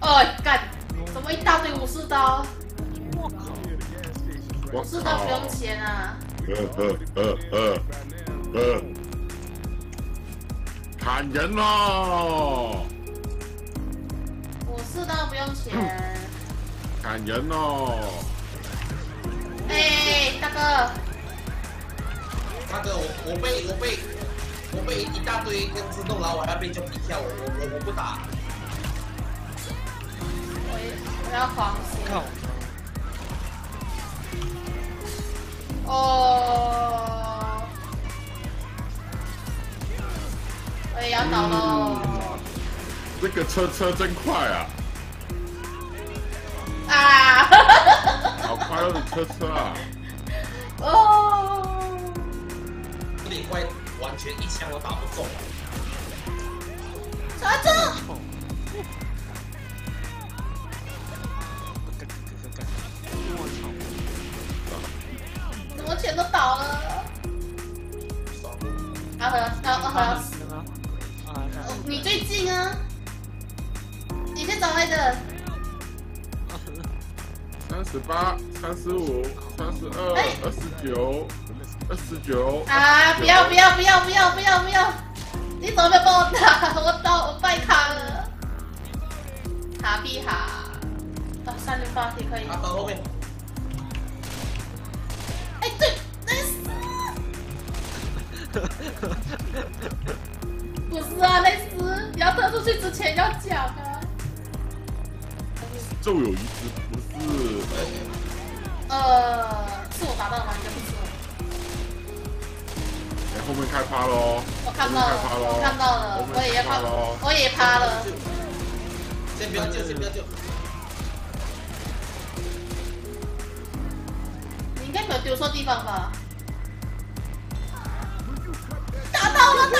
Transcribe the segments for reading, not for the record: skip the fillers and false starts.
哎干，怎么一大堆武士刀？ 我靠！ 武士刀不用钱啊！ 砍人喽！ 武士刀不用钱。 砍人喽！ 哎，大哥， 大哥，我被一大堆跟自动，然后我还被叫皮跳，我不打。 我要黄血。 靠！ 哦，我也要倒喽。 这个车真快啊！ 啊！ 好快乐的车啊！ 哦， 有点怪，完全一枪都打不中。 查这， 我操！ 怎么全都倒了？阿和，你最近啊？你先找来的。 38、35、32、29。 啊！不要！你怎么没有帮我打？我拜卡了。卡比哈。啊，368也可以。 他到后面。 哎，对，那是。不是啊，那是你要推出去之前要讲啊。 就有一只不是， 是我打到的吗？应该不是。 哎，后面开趴喽！ 我看到了，我也趴了，我也趴了。 先不要救， 你应该没有丢错地方吧？打到了！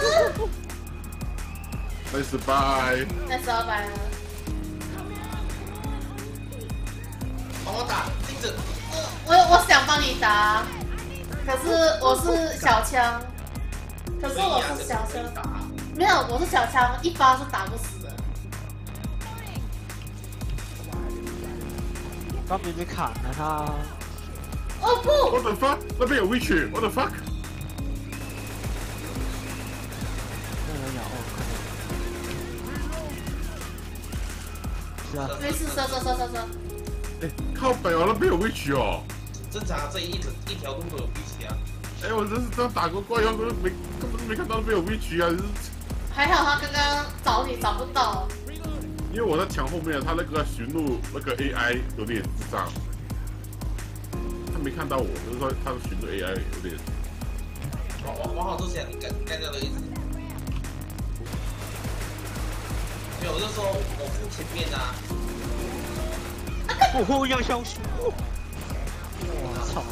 Nice bye。 那是200了。 帮我打，盯着。 我想帮你打，可是我是小枪，没有，我是小枪，一发是打不死的。 刚明明砍了他。 哦不 What the fuck？ 那边有 witch。What the fuck？ 那人咬哦，是啊。 没事，射。 哎，靠北哦，那边有 witch 哦。 正常啊，这一条路都有兵器啊。 哎，我真是这样打过怪，根本没看到那边有 witch 啊！ 还好他刚刚找你找不到。 因为我在墙后面，他那个寻路那个 AI 有点智障，他没看到我，就是说他的寻路 AI 有点。 往好之前干掉了一只。没有，我就说我付前面啊。 哦，要消失！我操！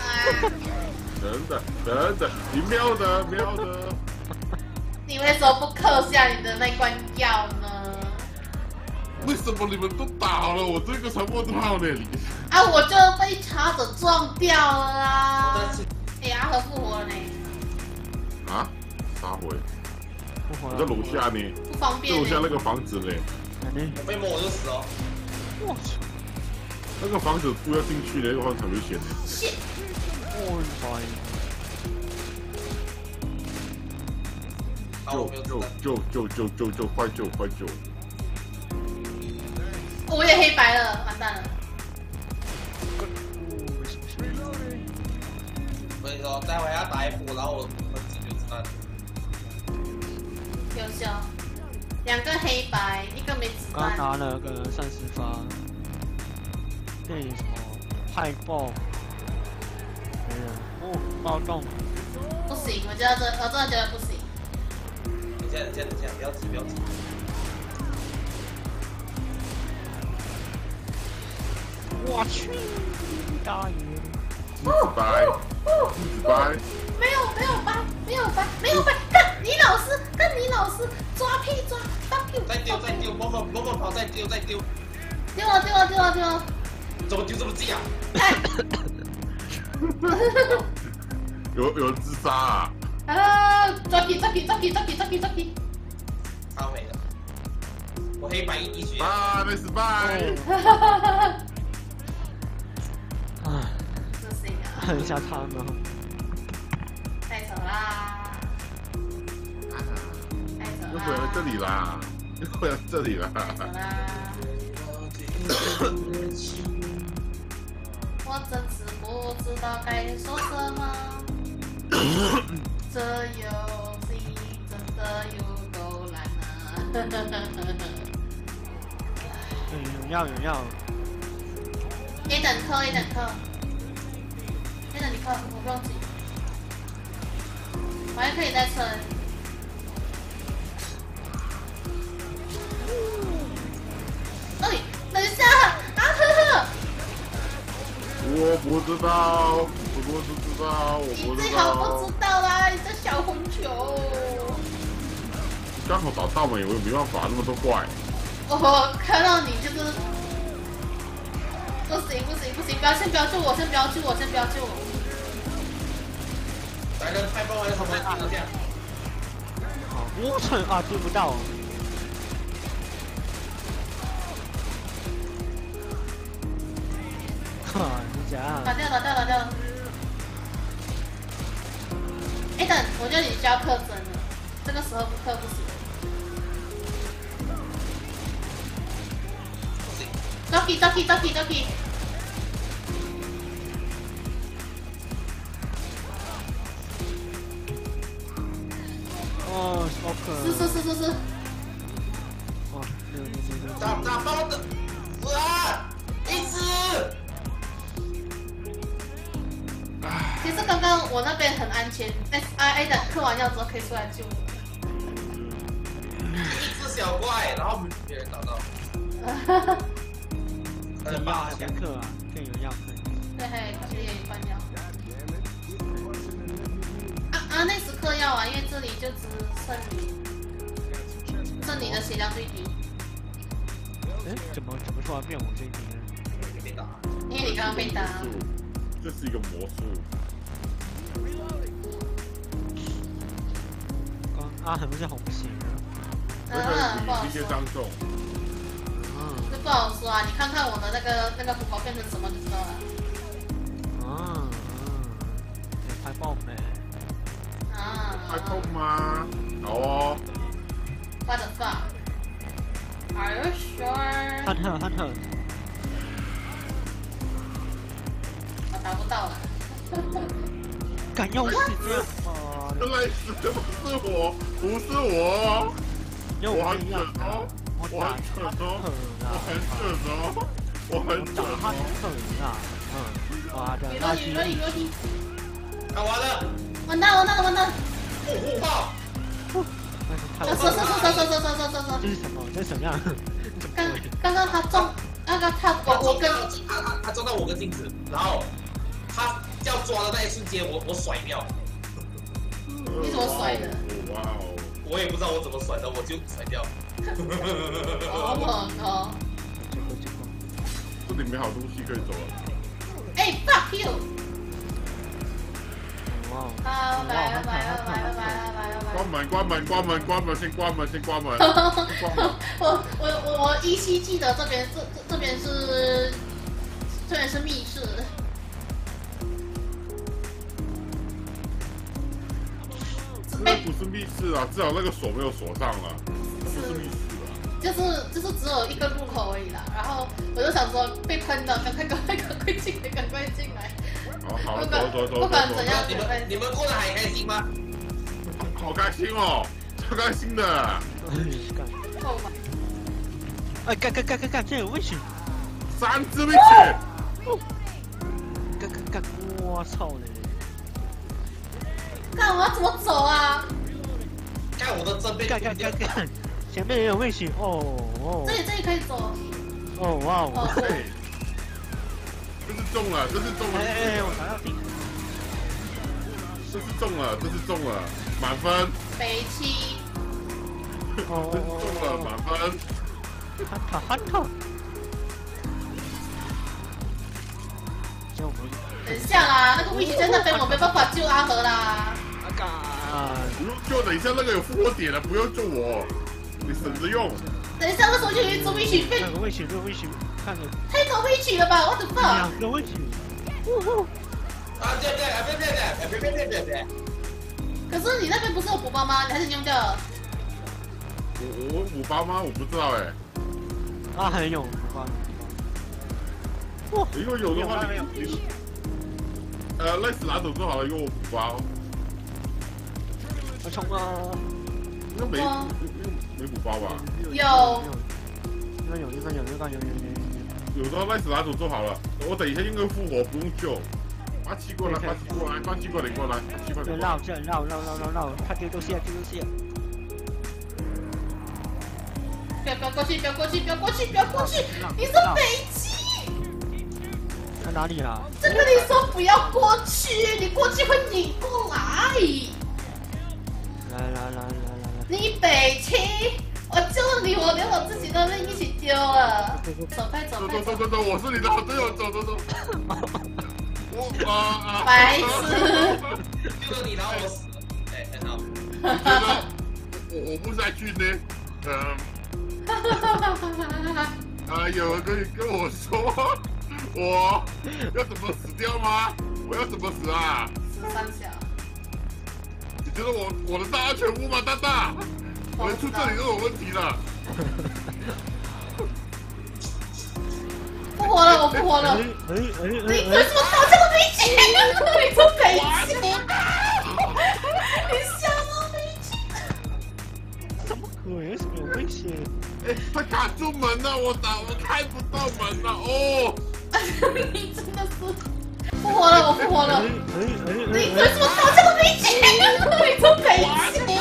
等等，你喵的！ 你为什么不嗑下你的那罐药呢？ 为什么你们都打了我这个传播炮呢？ 啊，我就被插着撞掉了啦！哎，阿和复活了呢。 啊？啥回？我在楼下呢。 不方便。 楼下那个房子嘞。 我被摸我就死哦。 我操！ 那个房子不要进去的，那个房子很危险。 我操！ 救！快救！ 我也黑白了，完蛋了。 我跟你说，待会要打一波，然后我自己就知道。 优秀，2个黑白，1个没子弹。 刚拿了个30发，那什么派爆，没人哦，暴动。 不行，我真的觉得不行。 等一下，不要急。 我去，大爷！ 拜。 没有白，干你老师，抓屁，fuck you！ 再丢，摸跑，再丢。 丢了。 怎么丢这么近啊？ 有人自杀啊！ 啊！抓皮！ 他没了。 我黑白一滴血。 啊，那失败。 啊， 这谁啊？ 看一下他们。 太扯啦！太扯啦！ 又回来这里啦，又回来这里啦。 太扯啦！我真是不知道该说什么。这游戏真的有够难啊！ 有药有药。 A等克，A等克，A等你克，我不用急，我还可以再撑。哎，等一下，啊呵呵！ 我不知道，我不知道，我不知你最好道不。知道啦，你这小红球。 刚好找到嘛，我也没办法，那么多怪。 我看到你就是不行不行不行，先不要救我，先不要救我，先不要救我。 来人，太棒了，什么？等一下。 好，我操啊，追不到。哈，你这样。 打掉打掉打掉。哎，等，我觉得你需要克真了，这个时候不克不行。Jockey jockey jockey jockey。 哦 ，OK。 是。 哦， 打包的，啊！一只。 其实刚刚我那边很安全，哎等嗑完药之后可以出来救我。 一只小怪，然后别人打到。 有药还没克啊，更有药可以。 对，还有可以一半药。那时嗑药啊，因为这里就只剩你的血量最低。 哎，怎么突然变我这一边呢？ 被打。 因为你刚刚被打。 这是一个魔术。 刚阿恒是红血。 不好说。 当众。 这不好说啊，你看看我的那个符宝变成什么就知道了。 也太爆没。 太痛吗？好哦。 What the fuck? Are you sure? 汉特。 我达不到了。 敢用死这原来死的不是我，不是我。我很蠢哦，我很蠢哦，我很蠢哦。 哇的落地。 打完了。 完蛋！ 护炮。 走。 这是什么？这是什么样？ 刚刚他撞，我跟他撞到我跟镜子，然后他要抓的那一瞬间，我甩掉。 你怎么甩的？ 哇哦！ 我也不知道我怎么甩的，我就甩掉。 好猛哦！ 这里没好东西可以走了。 哎 ，fuck you！ 哇！ 来了！ 关门，先关门。 我依稀记得这边是密室。 那不是密室啊，至少那个锁没有锁上了，那不是密室啊。 就是只有一个入口而已啦。然后我就想说被喷的，赶快进来！ 好，走。 不管怎样， 你们过得还开心吗？ 好开心哦，超开心的。 哎，干，这有危险 ！3只密室。 干，我操嘞！ 看我要怎么走啊？ 看我的这边， 干，前面也有危险哦。 这里可以走。 哦哇哦！ 对，这是中了。 哎，我想要顶。 这是中了，满分。 北七。 这是中了，满分。 汉特。 等一下啦，那个危险在那边，我没办法救阿和啦。 不用救，等一下那个有复活点了，不用救我，你省着用。 等一下，为什么就有一只位曲变两个位曲，这个位曲看着太多位曲了吧？我的妈！ 两个位曲。 啊，别！ 可是你那边不是有补包吗？你还是用掉了？ 我补包吗？我不知道哎。 啊，很有，哇！ 如果有的话，你类似拿走就好了，因为我补包。 我冲啊！ 应该没补包吧？ 有。 有时候类似拿走就好了，我等一下应该复活，不用救。八七过来，你过来，7块。 绕，他丢东西。 不要过去！你是北极。 在哪里啦？ 这个你说不要过去，你过去会拧过来。 来！ 你北七，我救了你，我连我自己的命一起丢了。走快， 走，我是你的好队友，走。 白痴！ 救了你，然后我死了。哎，很好。 你觉得我不再去呢？有人可以跟我说我要怎么死掉吗？我要怎么死啊 ？13小。 你觉得我的大安全屋吗，大大？我能出这里都有问题了。 复活了，我复活了。你为什么搞这个危险？你这北极，你吓到北极。 怎么可能？什么有危险？ 哎，他卡住门了，我开不到门了哦。 你真的是复活了，我复活了。你为什么搞这个危险？你这北极。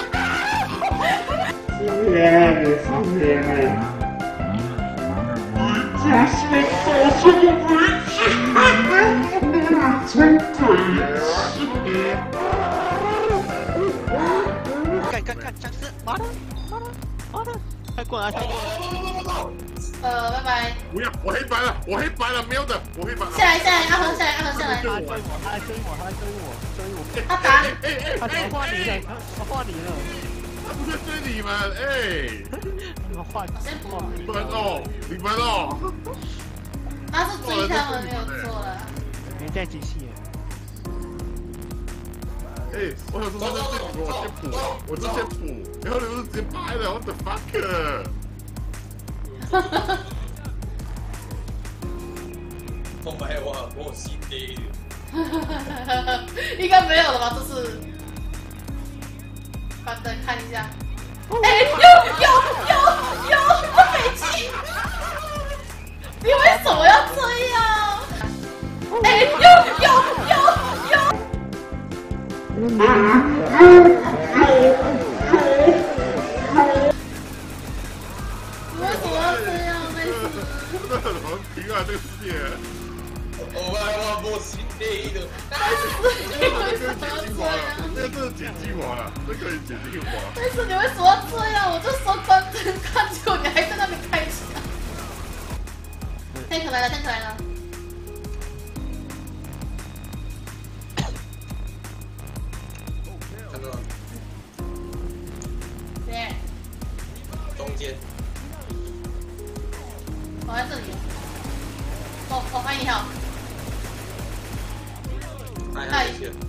干，僵尸，妈的，快过来！ 拜拜。 不要，我黑白了，没有的，我黑白。 下来，阿恒下来。 他追我。 他打。 他换你了。 他不是追你们，哎。 我换。 先补。 你们哦。 他是追他们没有错了。 没带机器。 哎，我想说他在追你们，我先补，然后你们直接拍了，what the fuck？ Oh my god， 我心累。 应该没有了吧？这是。把灯看一下。哎，有，我北极。你为什么要这样？哎，有。你为什么要这样？那是。 真的很和平啊，这个世界。 Oh my god， 我心累的。 这个是解禁我了，这可以解禁我。 但是你为什么要这样？我就说关灯看就你还在那里开枪。tank 来了。 看到了。 对。 中间。 我在这里。我按1号。 按一下。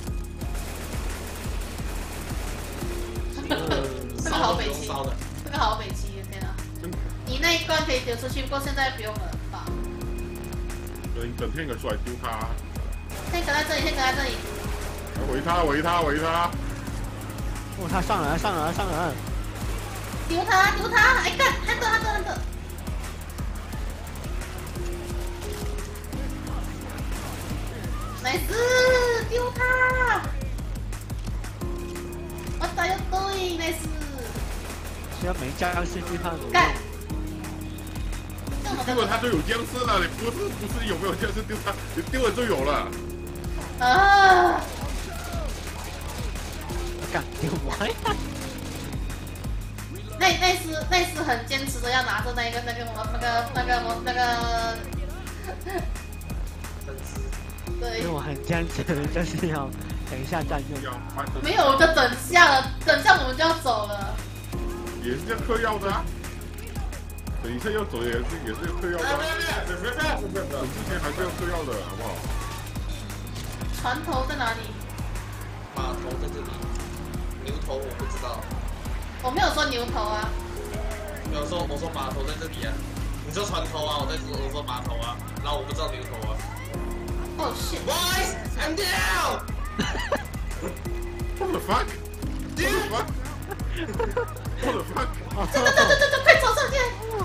这个好北极，天哪！你那一关可以丢出去，不过现在不用了吧？ 等天哥出来丢他。 天哥在这里。 围他！ 哦，他上来！ 丢他！哎干，他的。nice， 丢他！我打要对 nice。 只要没僵尸对他有干。 结果他就有僵尸了，你不是有没有僵尸丢他，你丢了就有了。 啊！ 干丢我呀！ 那是很坚持的要拿着那个，对。 因为我很坚持，就是要等一下再用。 没有，我就等下了，等下我们就要走了。 也是要嗑药的啊。 等一下要走也是嗑药的，走之前还是要嗑药的，好不好？ 船头在哪里？ 码头在这里，牛头我不知道。 我没有说牛头啊。 没有说我说码头在这里啊，你说船头啊，我说码头啊，然后我不知道牛头啊。 Oh shit! Boys, I'm down. What the fuck? What the fuck? 这，快走上去！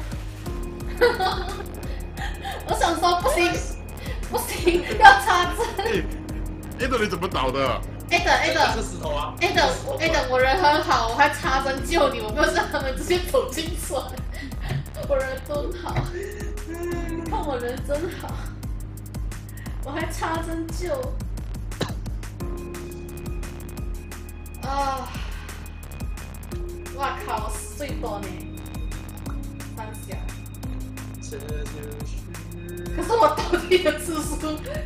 我想说不行，不行，要插针。 A 的你怎么倒的 A 的是石头啊。 A 的，我人很好，我还插针救你，我没有让他们直接走进船。我人真好，你看我人真好，我还插针救。啊！哇靠，最多呢，3下。可是我倒地的次数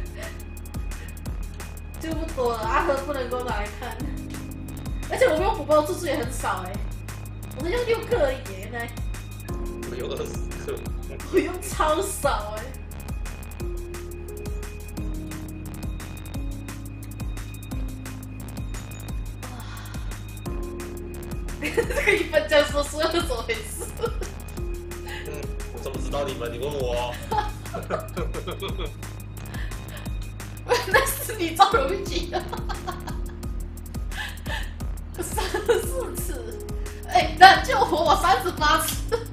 就不多了，阿和不能够拿来看。而且我用补包次数也很少哎，我们用6个而已，原来我有20颗， 我用超少哎。这个1分这样说是怎么回事？ 我怎么知道你们？你问我。 那是你赵荣吉的，34次，哎，那救活我38次。